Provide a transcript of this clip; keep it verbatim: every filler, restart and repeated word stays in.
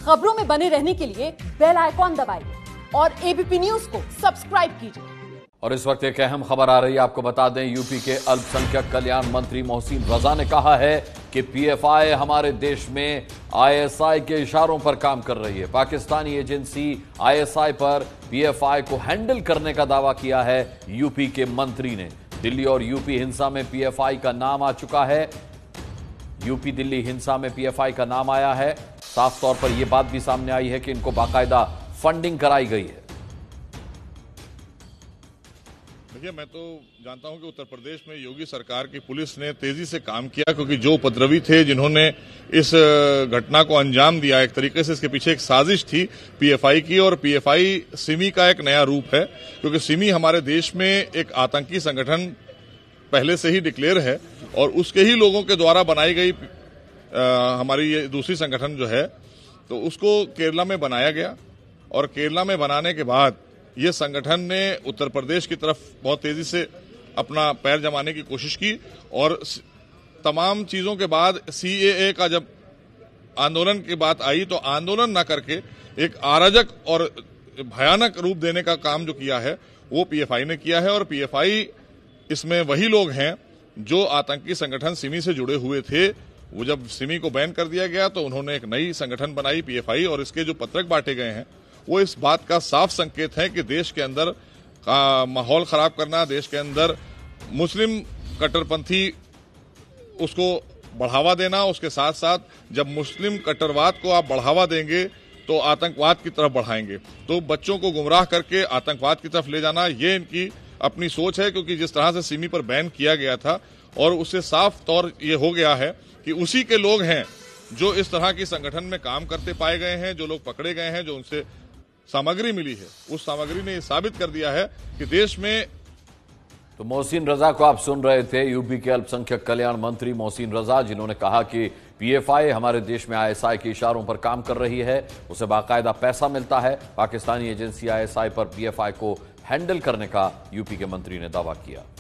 खबरों में बने रहने के लिए बेल आइकॉन दबाइए और एबीपी न्यूज को सब्सक्राइब कीजिए। और इस वक्त एक अहम खबर आ रही है, आपको बता दें, यूपी के अल्पसंख्यक कल्याण मंत्री मोहसिन रजा ने कहा है कि पीएफआई हमारे देश में आईएसआई के इशारों पर काम कर रही है। पाकिस्तानी एजेंसी आईएसआई पर पीएफआई को हैंडल करने का दावा किया है यूपी के मंत्री ने। दिल्ली और यूपी हिंसा में पीएफआई का नाम आ चुका है। यूपी दिल्ली हिंसा में पीएफआई का नाम आया है। साफ तौर पर यह बात भी सामने आई है कि इनको बाकायदा फंडिंग कराई गई है। देखिए, मैं तो जानता हूं कि उत्तर प्रदेश में योगी सरकार की पुलिस ने तेजी से काम किया, क्योंकि जो उपद्रवी थे जिन्होंने इस घटना को अंजाम दिया, एक तरीके से इसके पीछे एक साजिश थी पीएफआई की। और पीएफआई सिमी का एक नया रूप है, क्योंकि सिमी हमारे देश में एक आतंकी संगठन पहले से ही डिक्लेयर है और उसके ही लोगों के द्वारा बनाई गई आ, हमारी ये दूसरी संगठन जो है, तो उसको केरला में बनाया गया। और केरला में बनाने के बाद ये संगठन ने उत्तर प्रदेश की तरफ बहुत तेजी से अपना पैर जमाने की कोशिश की। और तमाम चीजों के बाद सीएए का जब आंदोलन की बात आई, तो आंदोलन न करके एक अराजक और भयानक रूप देने का काम जो किया है वो पीएफआई ने किया है। और पीएफआई इसमें वही लोग हैं जो आतंकी संगठन सिमी से जुड़े हुए थे। वो जब सिमी को बैन कर दिया गया तो उन्होंने एक नई संगठन बनाई पीएफआई, और इसके जो पत्रक बांटे गए हैं वो इस बात का साफ संकेत है कि देश के अंदर माहौल खराब करना, देश के अंदर मुस्लिम कट्टरपंथी उसको बढ़ावा देना, उसके साथ साथ जब मुस्लिम कट्टरवाद को आप बढ़ावा देंगे तो आतंकवाद की तरफ बढ़ाएंगे। तो बच्चों को गुमराह करके आतंकवाद की तरफ ले जाना, ये इनकी अपनी सोच है। क्योंकि जिस तरह से सिमी पर बैन किया गया था, और उससे साफ तौर ये हो गया है कि उसी के लोग हैं जो इस तरह की संगठन में काम करते पाए गए हैं, जो लोग पकड़े गए हैं, जो उनसे सामग्री मिली है, उस सामग्री ने साबित कर दिया है कि देश में। तो मोहसिन रजा को आप सुन रहे थे, यूपी के अल्पसंख्यक कल्याण मंत्री मोहसिन रजा, जिन्होंने कहा कि पीएफआई हमारे देश में आईएसआई के इशारों पर काम कर रही है, उसे बाकायदा पैसा मिलता है। पाकिस्तानी एजेंसी आईएसआई पर पीएफआई को हैंडल करने का यूपी के मंत्री ने दावा किया।